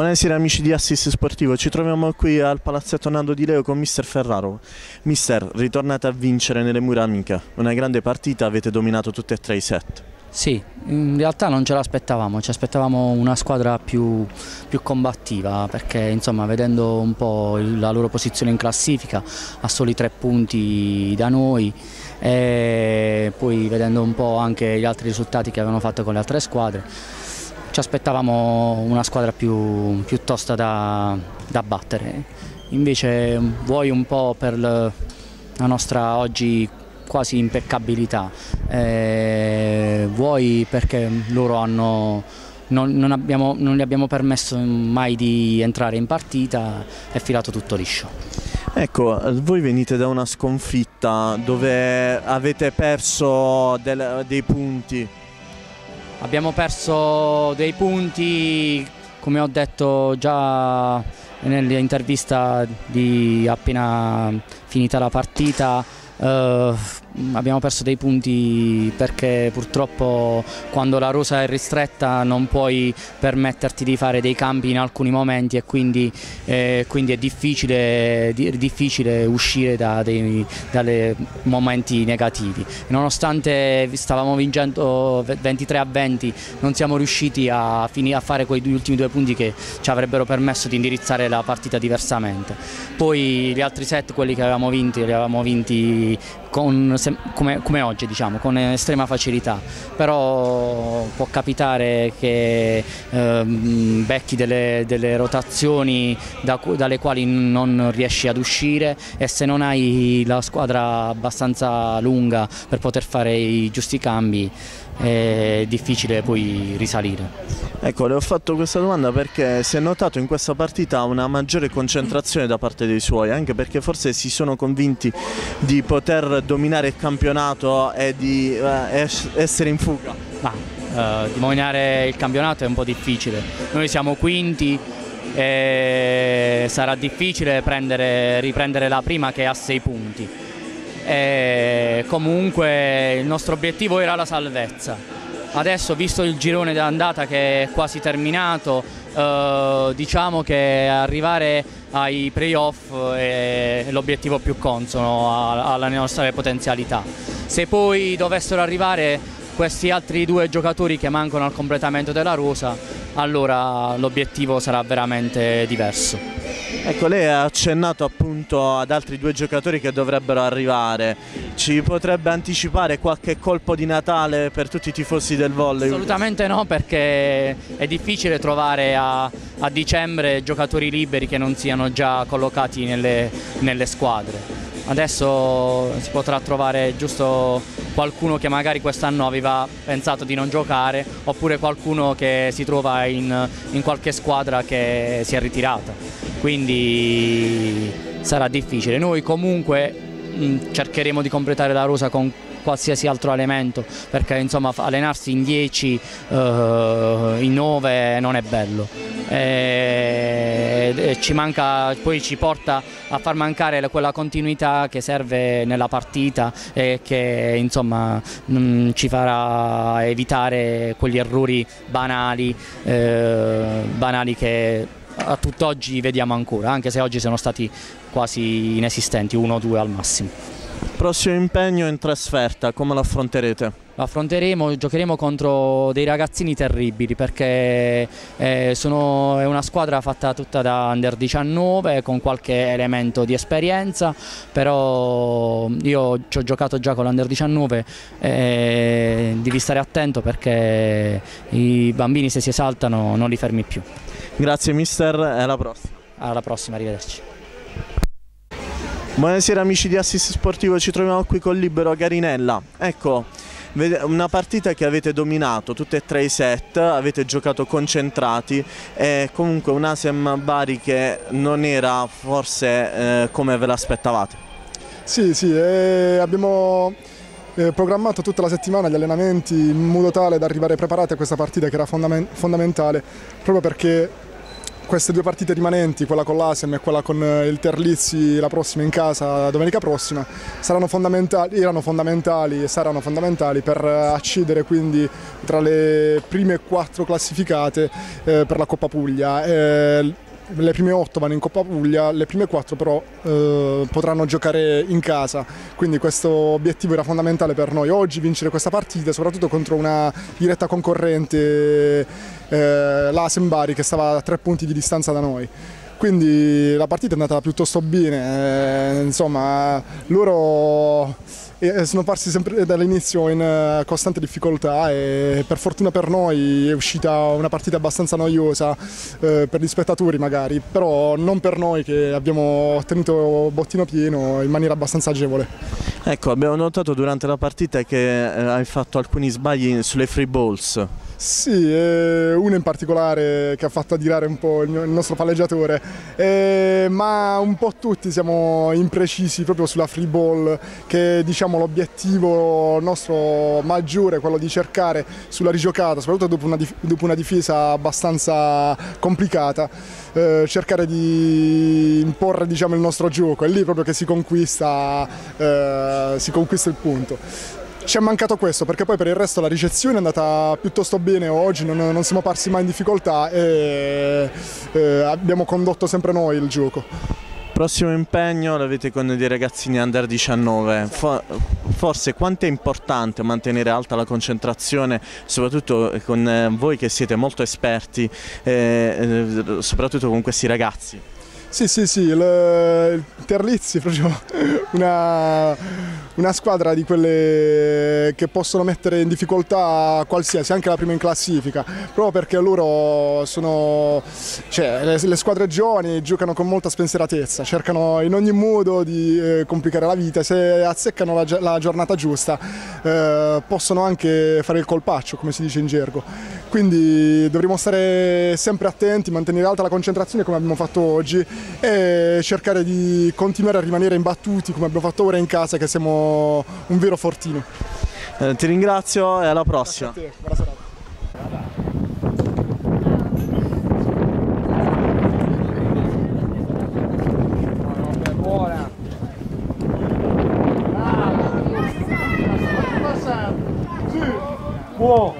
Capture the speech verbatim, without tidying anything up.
Buonasera amici di Assist Sportivo, ci troviamo qui al Palazzetto Nando Di Leo con mister Ferraro. Mister, ritornate a vincere nelle mura amiche, una grande partita, avete dominato tutte e tre i set. Sì, in realtà non ce l'aspettavamo, ci aspettavamo una squadra più, più combattiva perché insomma vedendo un po' la loro posizione in classifica a soli tre punti da noi e poi vedendo un po' anche gli altri risultati che avevano fatto con le altre squadre ci aspettavamo una squadra più, più tosta da, da battere. Invece vuoi un po' per la nostra oggi quasi impeccabilità, eh, vuoi perché loro hanno, non, non, abbiamo, non gli abbiamo permesso mai di entrare in partita, è filato tutto liscio. Ecco, voi venite da una sconfitta dove avete perso del, dei punti. Abbiamo perso dei punti, come ho detto già nell'intervista di appena finita la partita. Uh, abbiamo perso dei punti perché purtroppo quando la rosa è ristretta non puoi permetterti di fare dei cambi in alcuni momenti e quindi, eh, quindi è difficile, di, difficile uscire da dei dalle momenti negativi. Nonostante stavamo vincendo ventitré a venti non siamo riusciti a, a fare quei due, ultimi due punti che ci avrebbero permesso di indirizzare la partita diversamente. Poi gli altri set, quelli che avevamo vinti, li avevamo vinti Con, come, come oggi, diciamo, con estrema facilità, però può capitare che ehm, becchi delle, delle rotazioni da, dalle quali non riesci ad uscire e se non hai la squadra abbastanza lunga per poter fare i giusti cambi è difficile poi risalire. Ecco, le ho fatto questa domanda perché si è notato in questa partita una maggiore concentrazione da parte dei suoi, anche perché forse si sono convinti di poter dominare il campionato e di eh, essere in fuga. Ma eh, dominare il campionato è un po' difficile, noi siamo quinti e sarà difficile prendere, riprendere la prima che ha sei punti. E comunque il nostro obiettivo era la salvezza. Adesso, visto il girone d'andata che è quasi terminato, eh, diciamo che arrivare ai playoff è l'obiettivo più consono alle nostre potenzialità. Se poi dovessero arrivare questi altri due giocatori che mancano al completamento della rosa, allora l'obiettivo sarà veramente diverso. Ecco, lei ha accennato appunto ad altri due giocatori che dovrebbero arrivare. Ci potrebbe anticipare qualche colpo di Natale per tutti i tifosi del volley? Assolutamente no, perché è difficile trovare a, a dicembre giocatori liberi che non siano già collocati nelle, nelle squadre. Adesso si potrà trovare giusto qualcuno che magari quest'anno aveva pensato di non giocare, oppure qualcuno che si trova in, in qualche squadra che si è ritirata, quindi sarà difficile. Noi comunque mh, cercheremo di completare la rosa con qualsiasi altro elemento, perché insomma allenarsi in dieci, uh, in nove non è bello e, e ci manca, poi ci porta a far mancare quella continuità che serve nella partita e che insomma mh, ci farà evitare quegli errori banali, eh, banali che a tutt'oggi vediamo ancora, anche se oggi sono stati quasi inesistenti, uno o due al massimo. Prossimo impegno in trasferta, come lo affronterete? Lo affronteremo, giocheremo contro dei ragazzini terribili perché eh, sono, è una squadra fatta tutta da under diciannove con qualche elemento di esperienza, però io ci ho giocato già con l'under diciannove e devi stare attento perché i bambini se si esaltano non li fermi più. Grazie mister e alla prossima. Alla prossima, arrivederci. Buonasera amici di Assist Sportivo, ci troviamo qui con Libero Garinella. Ecco, una partita che avete dominato tutte e tre i set, avete giocato concentrati e comunque un Asem Bari che non era forse eh, come ve l'aspettavate. Sì, sì, eh, abbiamo eh, programmato tutta la settimana gli allenamenti in modo tale da arrivare preparati a questa partita che era fondament- fondamentale, proprio perché queste due partite rimanenti, quella con l'A S E M e quella con il Terlizzi la prossima in casa, domenica prossima, saranno fondamentali, erano fondamentali e saranno fondamentali per accedere quindi tra le prime quattro classificate eh, per la Coppa Puglia. Eh, Le prime otto vanno in Coppa Puglia, le prime quattro però eh, potranno giocare in casa, quindi questo obiettivo era fondamentale per noi oggi, vincere questa partita, soprattutto contro una diretta concorrente, eh, l'A S E M Bari, che stava a tre punti di distanza da noi. Quindi la partita è andata piuttosto bene, eh, insomma loro sono parsi sempre dall'inizio in costante difficoltà e per fortuna per noi è uscita una partita abbastanza noiosa eh, per gli spettatori magari, però non per noi che abbiamo ottenuto bottino pieno in maniera abbastanza agevole. Ecco, abbiamo notato durante la partita che eh, hai fatto alcuni sbagli sulle free balls. Sì, eh, uno in particolare che ha fatto adirare un po' il, mio, il nostro palleggiatore, eh, ma un po' tutti siamo imprecisi proprio sulla free ball, che diciamo l'obiettivo nostro maggiore è quello di cercare sulla rigiocata, soprattutto dopo una, dif dopo una difesa abbastanza complicata, eh, cercare di imporre diciamo, il nostro gioco, è lì proprio che si conquista, eh, si conquista il punto. Ci è mancato questo perché poi per il resto la ricezione è andata piuttosto bene oggi, non, non siamo parsi mai in difficoltà e eh, abbiamo condotto sempre noi il gioco. Prossimo impegno l'avete con dei ragazzini under diciannove, forse quanto è importante mantenere alta la concentrazione, soprattutto con voi che siete molto esperti, eh, soprattutto con questi ragazzi? Sì, sì, sì, il, il Terlizzi è proprio una, una squadra di quelle che possono mettere in difficoltà qualsiasi, anche la prima in classifica, proprio perché loro sono, cioè, le, le squadre giovani giocano con molta spensieratezza, cercano in ogni modo di eh, complicare la vita, se azzeccano la, la giornata giusta eh, possono anche fare il colpaccio, come si dice in gergo. Quindi dovremo stare sempre attenti, mantenere alta la concentrazione come abbiamo fatto oggi e cercare di continuare a rimanere imbattuti come abbiamo fatto ora in casa, che siamo un vero fortino. Eh, ti ringrazio e alla prossima. Grazie a te, buona serata. Buona. Sì. Buono.